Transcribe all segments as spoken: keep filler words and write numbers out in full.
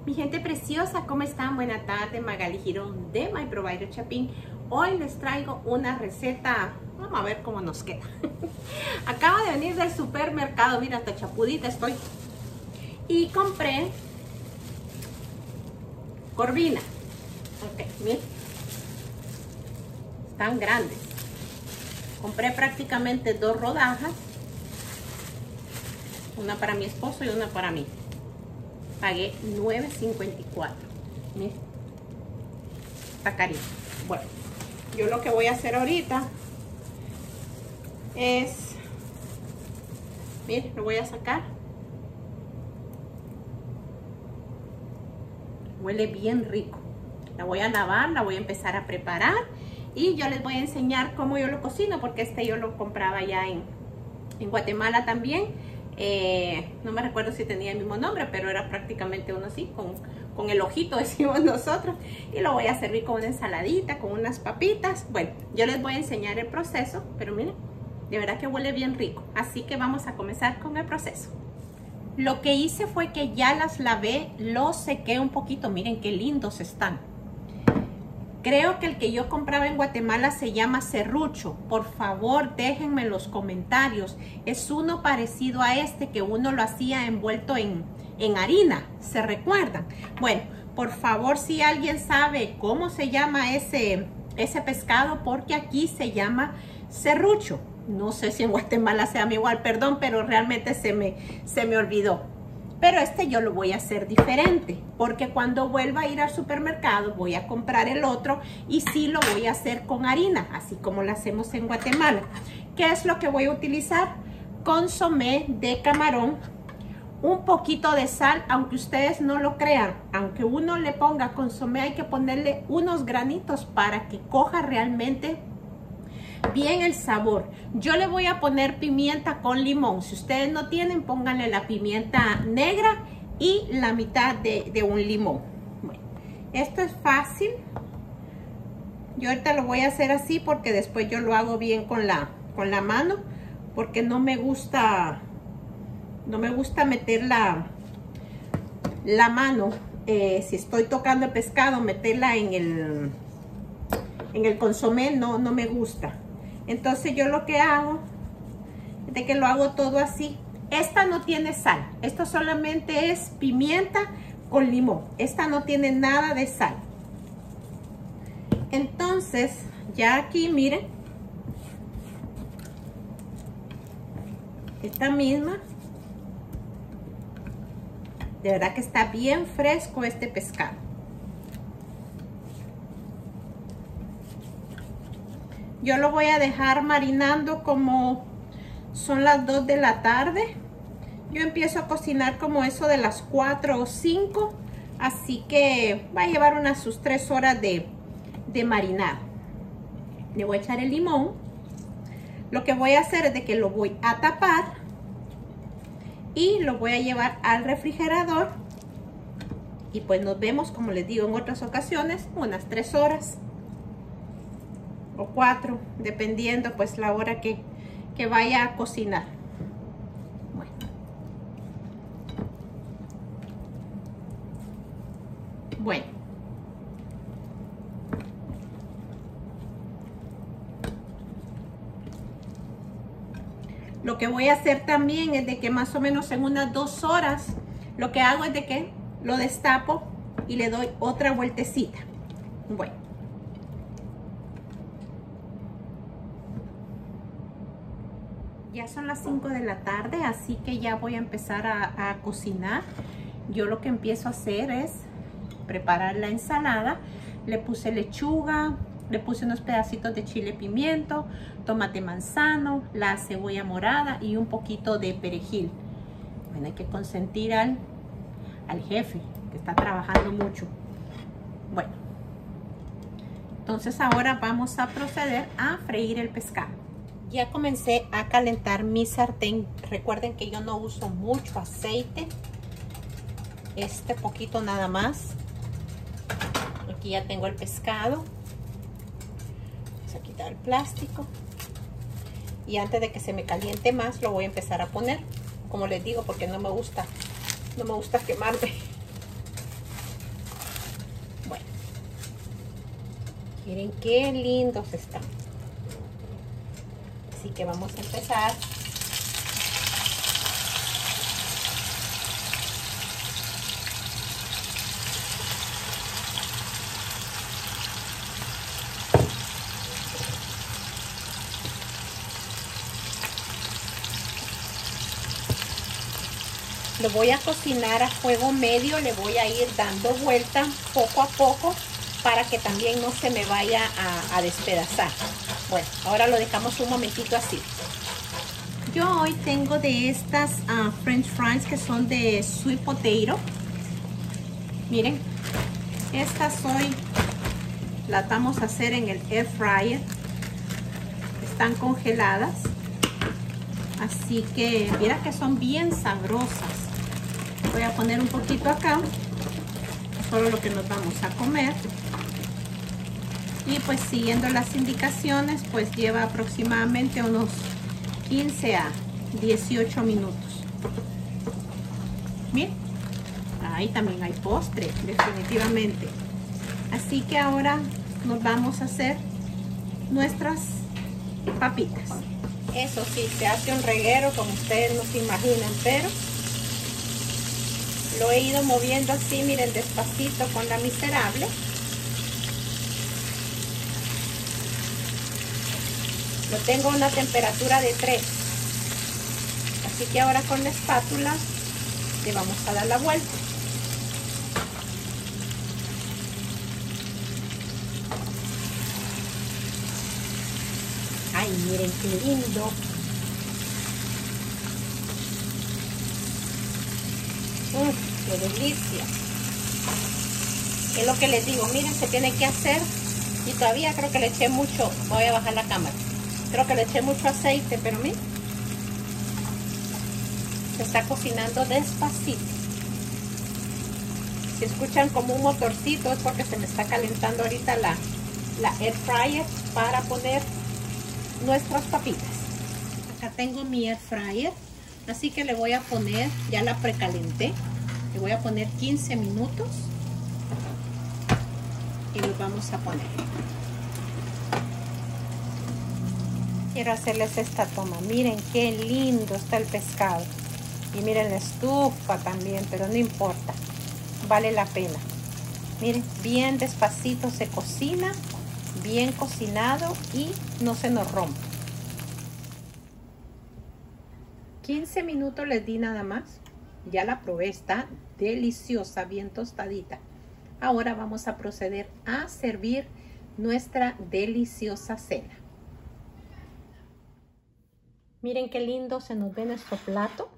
Mi gente preciosa, ¿cómo están? Buenas tardes, Magali Girón de My Provider Chapín. Hoy les traigo una receta, vamos a ver cómo nos queda. Acabo de venir del supermercado, mira, hasta chapudita estoy. Y compré corvina. Ok, miren. Están grandes. Compré prácticamente dos rodajas. Una para mi esposo y una para mí. Pagué nueve cincuenta y cuatro. Miren. Está carito. Bueno, yo lo que voy a hacer ahorita es, miren, lo voy a sacar. Huele bien rico. La voy a lavar, la voy a empezar a preparar y yo les voy a enseñar cómo yo lo cocino, porque este yo lo compraba ya en, en Guatemala también. Eh, no me recuerdo si tenía el mismo nombre, pero era prácticamente uno así, con, con el ojito decimos nosotros. Y lo voy a servir con una ensaladita, con unas papitas. Bueno, yo les voy a enseñar el proceso, pero miren, de verdad que huele bien rico. Así que vamos a comenzar con el proceso. Lo que hice fue que ya las lavé, los sequé un poquito. Miren qué lindos están. Creo que el que yo compraba en Guatemala se llama serrucho. Por favor, déjenme en los comentarios. Es uno parecido a este que uno lo hacía envuelto en, en harina. ¿Se recuerdan? Bueno, por favor, si alguien sabe cómo se llama ese, ese pescado, porque aquí se llama serrucho. No sé si en Guatemala se llama igual, perdón, pero realmente se me, se me olvidó. Pero este yo lo voy a hacer diferente, porque cuando vuelva a ir al supermercado voy a comprar el otro y sí lo voy a hacer con harina, así como lo hacemos en Guatemala. ¿Qué es lo que voy a utilizar? Consomé de camarón, un poquito de sal, aunque ustedes no lo crean. Aunque uno le ponga consomé, hay que ponerle unos granitos para que coja realmente bien el sabor. Yo le voy a poner pimienta con limón. Si ustedes no tienen, pónganle la pimienta negra y la mitad de, de un limón. Bueno, esto es fácil. Yo ahorita lo voy a hacer así porque después yo lo hago bien con la, con la mano, porque no me gusta no me gusta meter la, la mano, eh, si estoy tocando el pescado, meterla en el en el consomé, no, no me gusta. Entonces yo lo que hago es de que lo hago todo así. Esta no tiene sal, esto solamente es pimienta con limón. Esta no tiene nada de sal. Entonces ya aquí miren, esta misma, de verdad que está bien fresco este pescado. Yo lo voy a dejar marinando como son las dos de la tarde. Yo empiezo a cocinar como eso de las cuatro o cinco. Así que va a llevar unas sus tres horas de, de marinado. Le voy a echar el limón. Lo que voy a hacer es de que lo voy a tapar. Y lo voy a llevar al refrigerador. Y pues nos vemos, como les digo en otras ocasiones, unas tres horas. O cuatro, dependiendo pues la hora que, que vaya a cocinar. Bueno. Bueno. Lo que voy a hacer también es de que más o menos en unas dos horas, lo que hago es de que lo destapo y le doy otra vueltecita. Bueno. Ya son las cinco de la tarde, así que ya voy a empezar a, a cocinar. Yo lo que empiezo a hacer es preparar la ensalada. Le puse lechuga, le puse unos pedacitos de chile pimiento, tomate manzano, la cebolla morada y un poquito de perejil. Bueno, hay que consentir al, al jefe que está trabajando mucho. Bueno, entonces ahora vamos a proceder a freír el pescado. Ya comencé a calentar mi sartén. Recuerden que yo no uso mucho aceite. Este poquito nada más. Aquí ya tengo el pescado. Vamos a quitar el plástico. Y antes de que se me caliente más, lo voy a empezar a poner. Como les digo, porque no me gusta, no me gusta quemarme. Miren qué lindos están. Así que vamos a empezar. Lo voy a cocinar a fuego medio, le voy a ir dando vuelta poco a poco para que también no se me vaya a, a despedazar. Bueno, ahora lo dejamos un momentito así. Yo hoy tengo de estas uh, French fries que son de sweet potato. Miren, estas hoy las vamos a hacer en el air fryer. Están congeladas. Así que mira que son bien sabrosas. Voy a poner un poquito acá, solo lo que nos vamos a comer. Y pues siguiendo las indicaciones, pues lleva aproximadamente unos quince a dieciocho minutos. Bien, ahí también hay postre, definitivamente. Así que ahora nos vamos a hacer nuestras papitas. Eso sí, se hace un reguero como ustedes no se imaginan, pero lo he ido moviendo así, miren, despacito con la miserable. Lo tengo a una temperatura de tres. Así que ahora con la espátula le vamos a dar la vuelta. Ay, miren qué lindo. Uf, qué delicia. Es lo que les digo, miren, se tiene que hacer. Y todavía creo que le eché mucho. Voy a bajar la cámara. Creo que le eché mucho aceite, pero miren, se está cocinando despacito. Si escuchan como un motorcito es porque se me está calentando ahorita la, la air fryer para poner nuestras papitas. Acá tengo mi air fryer, así que le voy a poner, ya la precalenté, le voy a poner quince minutos y los vamos a poner. Quiero hacerles esta toma, miren qué lindo está el pescado y miren la estufa también, pero no importa, vale la pena. Miren, bien despacito se cocina, bien cocinado y no se nos rompe. quince minutos les di nada más. Ya la probé, está deliciosa, bien tostadita. Ahora vamos a proceder a servir nuestra deliciosa cena. Miren qué lindo se nos ve nuestro plato.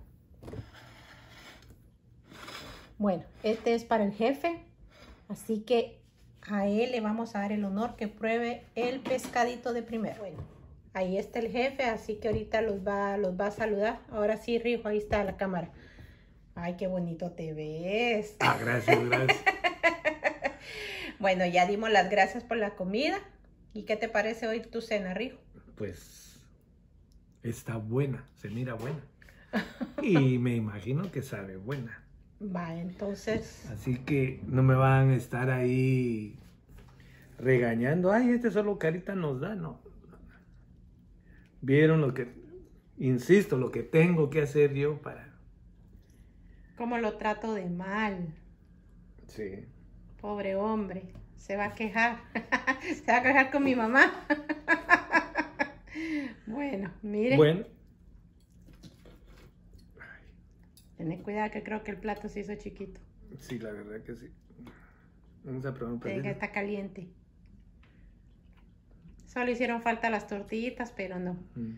Bueno, este es para el jefe, así que a él le vamos a dar el honor que pruebe el pescadito de primero. Bueno, ahí está el jefe, así que ahorita los va, los va a saludar. Ahora sí, Rijo, ahí está la cámara. Ay, qué bonito te ves. Ah, gracias, gracias. Bueno, ya dimos las gracias por la comida. ¿Y qué te parece hoy tu cena, Rijo? Pues está buena, se mira buena. Y me imagino que sabe buena. Va, entonces... Así que no me van a estar ahí regañando. Ay, este solo carita nos da, no. Vieron lo que, insisto, lo que tengo que hacer yo para... ¿Cómo lo trato de mal? Sí. Pobre hombre, se va a quejar. Se va a quejar con mi mamá. Bueno, miren. Bueno. Tened cuidado que creo que el plato se hizo chiquito. Sí, la verdad que sí. Vamos a probar un Tiene pedacito. que está caliente. Solo hicieron falta las tortillitas, pero no. Mm.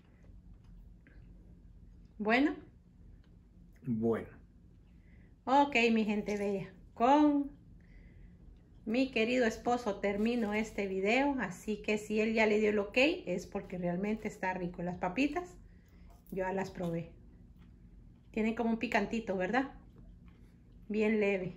Bueno. Bueno. Ok, mi gente bella. Con mi querido esposo termino este video. Así que si él ya le dio el ok, es porque realmente está rico. Las papitas, yo ya las probé. Tienen como un picantito, ¿verdad? Bien leve.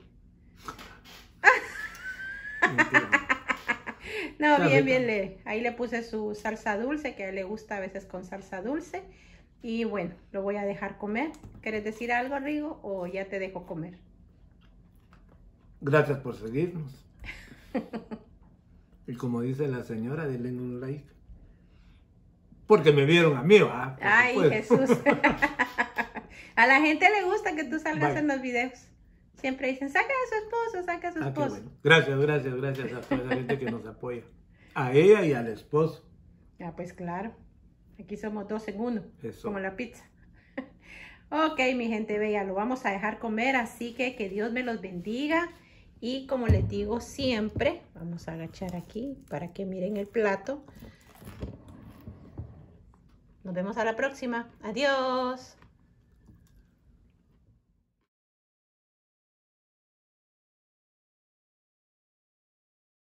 No, Está bien, rico. bien leve. Ahí le puse su salsa dulce, que a él le gusta a veces con salsa dulce. Y bueno, lo voy a dejar comer. ¿Quieres decir algo, Rigo? ¿O ya te dejo comer? Gracias por seguirnos. Y como dice la señora, denle un like. Porque me vieron a mí, ¿va? Ay, Pues. Jesús. A la gente le gusta que tú salgas Bye. en los videos. Siempre dicen, saca a su esposo, saca a su Ah, qué esposo. bueno. Gracias, gracias, gracias a toda la gente que nos apoya. A ella y al esposo. Ah, pues claro. Aquí somos dos en uno. Eso. Como la pizza. Ok, mi gente bella, lo vamos a dejar comer. Así que que Dios me los bendiga. Y como les digo siempre, vamos a agachar aquí para que miren el plato. Nos vemos a la próxima. Adiós.